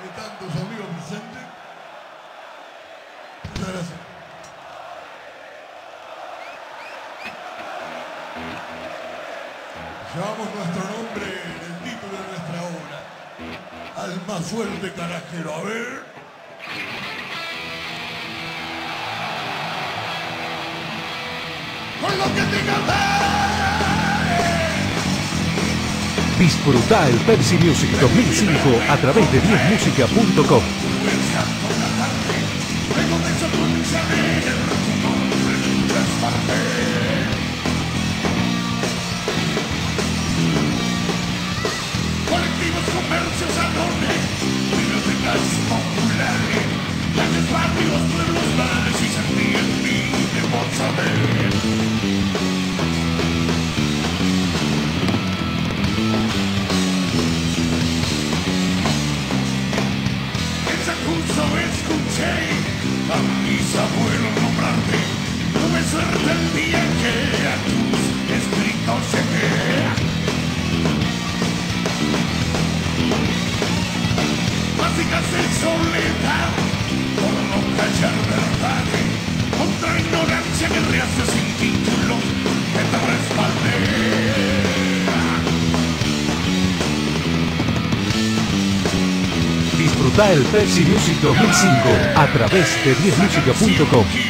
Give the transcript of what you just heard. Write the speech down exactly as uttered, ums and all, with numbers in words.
de tantos amigos presentes. Muchas gracias. Llevamos nuestro nombre en el título de nuestra obra. Alma fuerte carajero. A ver. Con lo que tenga fe. Disfruta el Pepsi Music dos mil cinco a través de diez música punto com. Colectivos, comercios, salones, bibliotecas populares, grandes barrios, pueblos, bares y sandía en mí debo saber. En San Justo escuché a mis abuelos nombrarte. Tuve suerte el día que a tus escritos llegué. Básicas de soledad, por no callar verdades, contra ignorancia que rehace sin título, que te respalde. Disfruta el Pepsi Music dos mil cinco a través de diez música punto com.